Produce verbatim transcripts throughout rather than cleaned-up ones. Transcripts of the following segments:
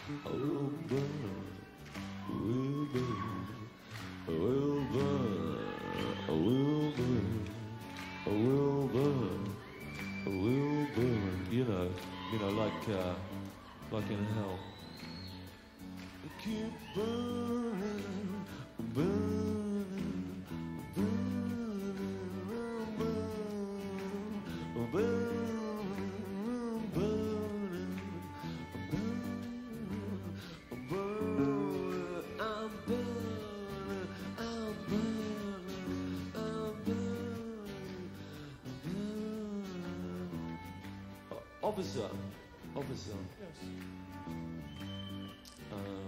I will burn, will burn, I will burn, I will burn, I will burn, I will burn. You know, you know, like, uh, like in hell. Keep burning, burning, burning, burning, burning, burning, burning, burning. I'm burning, I'm burning, I'm burning, burning. Officer, officer. Yes. Um,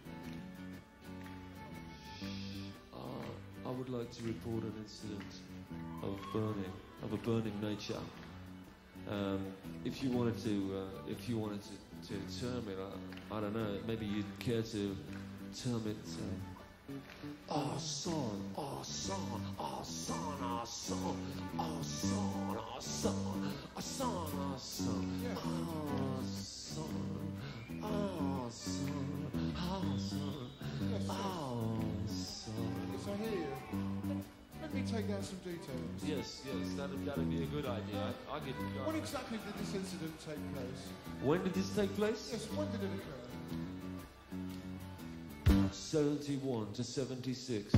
uh, I would like to report an incident of burning, of a burning nature. Um, if you wanted to, uh, if you wanted to, to term it, I, I don't know. Maybe you'd care to term it. Uh, our son, our son, our son, our son, our son, our son, our son, our son, our son. Oh, son, oh, son, Yes, oh, son. Yes, I hear you. Let me take down some details. Yes, yes, that'd, that'd be a good idea. I, I get. Uh, When exactly did this incident take place? when did this take place? Yes, when did it occur? seventy-one to seventy-six.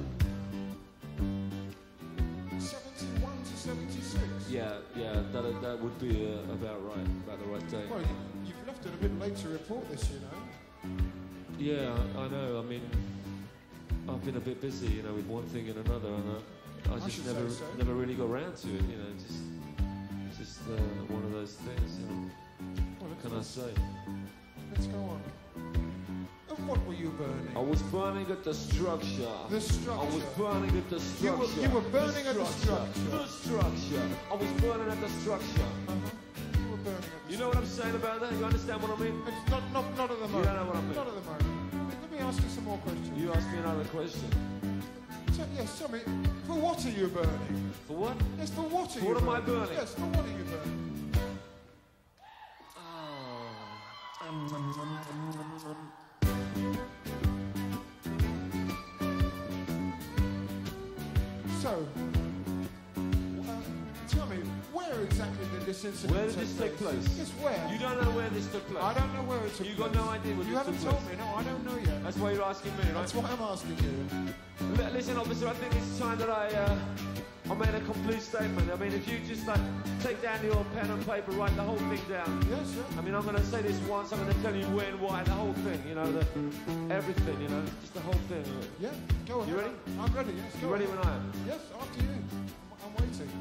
seventy-one to seventy-six? Yeah, yeah, that that would be uh, about right, about the right day. Well, you, you've left it a bit late to report this, you know. Yeah, I, I know. I mean, I've been a bit busy, you know, with one thing and another, and I, I I just should never, say so. never really got around to it. You know, just, just uh, one of those things. You know. Well, What can I say? Let's go on. And what were you burning? I was burning at the structure. The structure. I was burning at the You structure. were, you were burning at the structure. The structure. I was burning at the structure. Uh-huh. You were burning at the You know what I'm saying about that? You understand what I mean? It's not, not, not at the moment. You don't know what I mean. Not at the moment. Let me ask you some more questions. You asked me another question. So, yes, tell me, for what are you burning? For what? Yes, for what are For you what am burning? I burning? Yes, for what are you burning? Oh. Um, um, um, um, um. So, uh, tell me, where exactly did this incident Where did take this take place? Yes, where? You don't know where this took place. I don't know where it took You place. got no idea where You this haven't took told place. me, no, I don't know yet. That's why you're asking me, right? That's why I'm asking you. L- Listen, officer, I think it's time that I, uh, I made a complete statement. I mean, if you just like take down your pen and paper, write the whole thing down. Yes, sir. I mean, I'm going to say this once. I'm going to tell you when, why, the whole thing. You know, the everything. You know, just the whole thing. Yeah, go ahead. You ready? I'm ready, yes. You go ready ahead. when I am? Yes, after you. I'm, I'm waiting.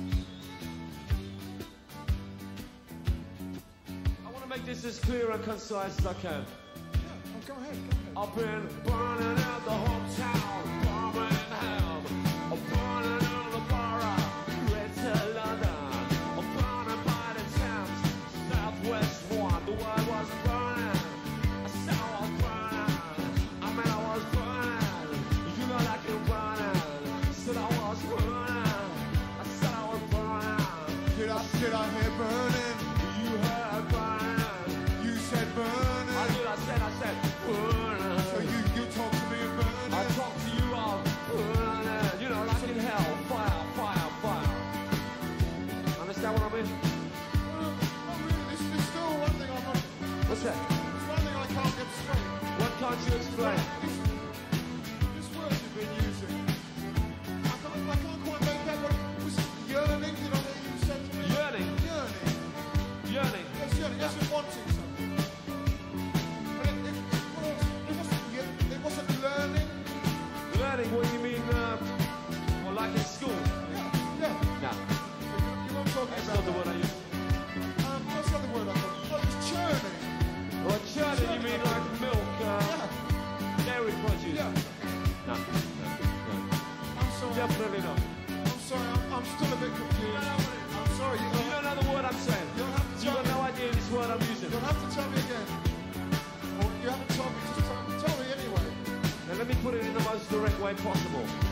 I want to make this as clear and concise as I can. Yeah, oh, go ahead, go ahead. I've been burning out the hometown, Birmingham. I'm burning out the borough, Greater London. I'm burning by the Thames, Southwest one. The world was burning, I said I was burning. I mean I was burning, you know like you're burning. Said I was burning, I said I was burning. Did I, did I hear burning? You heard burning. You said burning. I did, I said, I said burning. So you, you talk to me of burning? I talk to you all, burning, you know, like in hell, fire, fire, fire. Understand what I mean? Well, not really. This is still one thing I'm not... What's that? There's one thing I can't get straight. What can't you explain? This, this word you've been using, I can't, I can't quite make out what it was. Yearning, did I hear you said to me? Yearning. Yearning. Yearning. Yes, yearning. Yes, it's wanting something. But it, it, well, it, wasn't, ye- it wasn't learning. Learning, what do you mean, uh, well, like in school? Yeah, yeah. No, You know what I'm talking that's about? not the word I use. Um, what's the other word I thought? Oh, it was churning. Well, churning, you mean like milk, uh, Yeah, dairy produce? yeah. No, no, no. I'm sorry. Definitely not. I'm sorry. I'm, I'm still a bit confused. I'm sorry. You You don't, don't know the word I'm saying. you don't have to You tell got me. no idea this word I'm using. You'll have to tell me again. Or you haven't told me. Just tell, tell me anyway. Now let me put it in the most direct way possible.